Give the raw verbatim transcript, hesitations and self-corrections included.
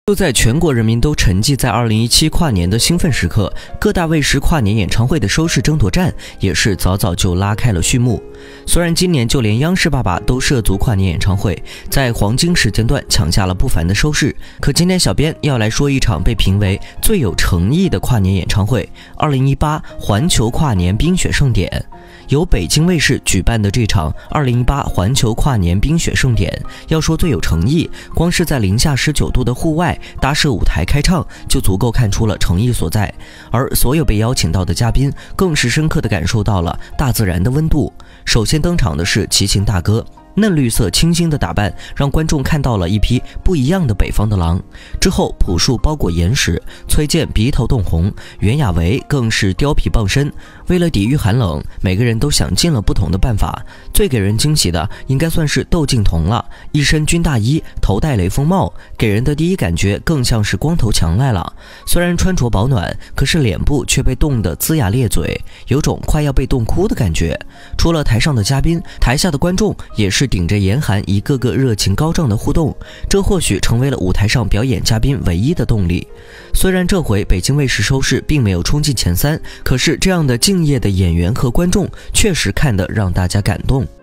就在全国人民都沉寂在二零一七跨年的兴奋时刻，各大卫视跨年演唱会的收视争夺战也是早早就拉开了序幕。虽然今年就连央视爸爸都涉足跨年演唱会，在黄金时间段抢下了不凡的收视，可今天小编要来说一场被评为最有诚意的跨年演唱会——二零一八环球跨年冰雪盛典。由北京卫视举办的这场二零一八环球跨年冰雪盛典，要说最有诚意，光是在零下十九度的户外搭设舞台开唱，就足够看出了诚意所在。而所有被邀请到的嘉宾，更是深刻地感受到了大自然的温度。首先登场的是齐秦大哥。嫩绿色清新的打扮让观众看到了一匹不一样的北方的狼。之后朴树包裹岩石，崔健鼻头冻红，袁娅维更是貂皮傍身。为了抵御寒冷，每个人都想尽了不同的办法。最给人惊喜的应该算是窦靖童了，一身军大衣，头戴雷锋帽，给人的第一感觉更像是光头强来了。虽然穿着保暖，可是脸部却被冻得龇牙咧嘴，有种快要被冻哭的感觉。除了台上的嘉宾，台下的观众也是顶着严寒一个个热情高涨的互动，这或许成为了舞台上表演嘉宾唯一的动力。虽然这回北京卫视收视并没有冲进前三，可是这样的敬业的演员和观众确实看得让大家感动。